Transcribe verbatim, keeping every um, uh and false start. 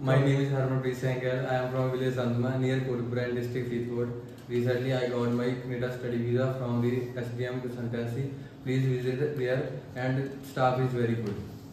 My name is Harmanpreet Sehgal. I am from village Sandma near Kodpura in district Faridabad. Recently, I got my Canada study visa from the S B M consultancy. Please visit there, and staff is very good.